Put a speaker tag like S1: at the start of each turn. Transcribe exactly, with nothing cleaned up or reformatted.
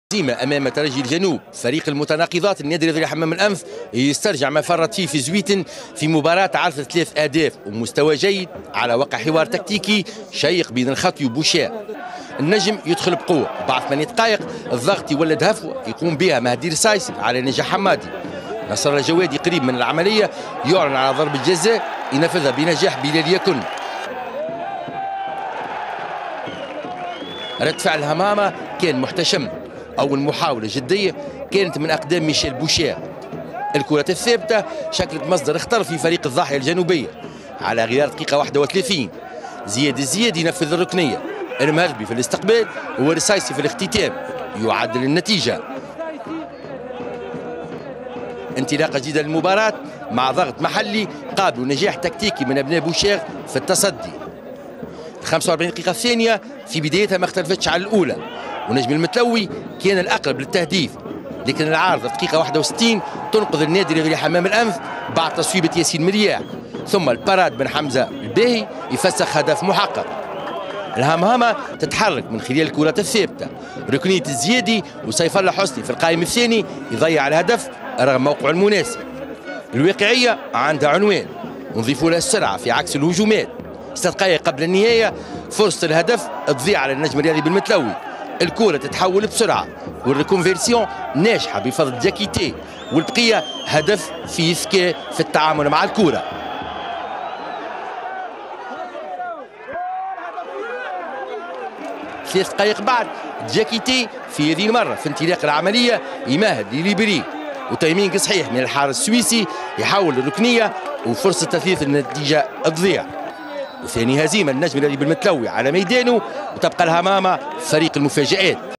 S1: هزيمة أمام ترجي الجنوب. فريق المتناقضات النادي الرياضي حمام الأنف يسترجع ما فرط فيه في زويتن في مباراة عرضت ثلاث أهداف ومستوى جيد على وقع حوار تكتيكي شيق بين الخطي وبوشير. النجم يدخل بقوة بعد ثمانية دقائق الضغط يولد هفوة يقوم بها مهدي رسايسي على نجاح حمادي. نصر الله جوادي قريب من العملية يعلن على ضربة جزاء ينفذها بنجاح بلال يكن. رد فعل همامة كان محتشم. أول محاولة جدية كانت من أقدام ميشيل بوشير. الكرة الثابتة شكلت مصدر اختر في فريق الضاحية الجنوبية على غيار دقيقة واحد وثلاثين. زياد الزياد ينفذ الركنية، المغربي في الاستقبال ورسايسي في الاختتام يعدل النتيجة. انطلاقة جديدة للمباراة مع ضغط محلي قابلوا نجاح تكتيكي من أبناء بوشير في التصدي. خمسة وأربعين دقيقة الثانية في بدايتها ما اختلفتش على الأولى، ونجم المتلوي كان الأقرب للتهديف، لكن العارضة دقيقة واحد وستين تنقذ النادي الرياضي حمام الأنف بعد تصويبة ياسين مرياح، ثم الباراد بن حمزة الباهي يفسخ هدف محقق. الهمهمة تتحرك من خلال الكرات الثابتة، ركنية الزيادي وسيف الله حسني في القائم الثاني يضيع الهدف رغم موقعه المناسب. الواقعية عندها عنوان ونضيفوا لها السرعة في عكس الهجومات. ست دقائق قبل النهاية فرصة الهدف تضيع على النجم الرياضي بالمتلوي. الكرة تتحول بسرعة والريكونفيرسيون ناجحة بفضل دياكيتي، والبقية هدف في ذكاء في التعامل مع الكرة. ثلاث دقائق بعد دياكيتي في هذه المرة في انطلاق العملية يمهد لليبري وتيمينج صحيح من الحارس السويسي يحول الركنية وفرصة تثليث النتيجة تضيع. وثاني هزيمة النجم الرياضي بالمتلوي على ميدانه وتبقى الهمامة فريق المفاجآت.